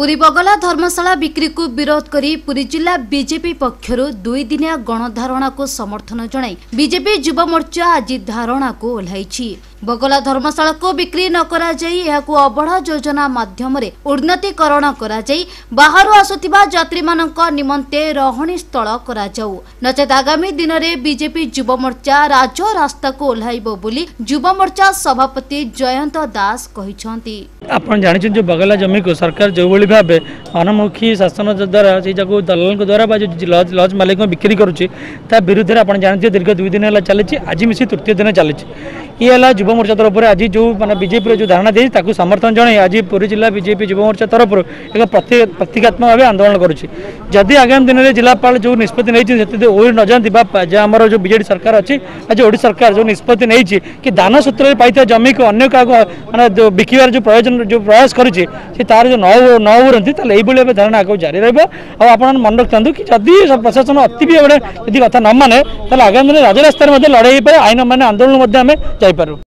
पुरी बगला धर्मशाला बिक्री को विरोध करी पुरी जिला बीजेपी पक्षरु 2 दिनिया गणधारणा को समर्थन जणाई बीजेपी युवा मोर्चा आज धारणा को ओह्लाइछि। बगला धर्मशाला को बिक्री न करा जाई एहाकु अबढ़ा योजना माध्यम रे उन्नतीकरण करा जाई बाहरु आसुथिबा यात्री मानक निमंते रहणी स्थल करा जाऊ नचेत आगामी दिन रे बीजेपी युवा मोर्चा राज रास्ता को ओह्लाइबो बोली युवा मोर्चा सभापति जयंत दास कहिसंती। आपण जानि जो बगला जमी को सरकार जो बळी भाबे अनमुखी शासन द्वारा से जको दलाल को द्वारा लॉज मालिक को बिक्री करूची ता विरुद्ध रे आपण जानते दीर्घ 2 दिन हला चलेची आज मिसी तृतीय दिन चलेची ये हला युवा मोर्चा तरफ आज जो माने बीजेपी जो धारणा दे ताकू समर्थन जणे आज पुरी जिला बीजेपी युवा मोर्चा तरफ एक प्रतीकात्मक भाव आंदोलन करूची। जदि आगामी दिन में जिलापाल जो निष्पत्ति नहीं ओर न जाती आमर जो बीजेडी सरकार अच्छी आज ओडिशा सरकार जो निष्पत्ति नहीं कि दान सूत्र पाई जमी को अन्य क्या माने बिकबार जो प्रयोजन जो प्रयास करुच्ची तार जो न उड़ती ये धारणा आगे जारी रहा। मन रखता कि जदि प्रशासन अति भी यदि कथा न माने आगामी दिन राजरास्तार लड़ाई आईन मान आंदोलन जापार।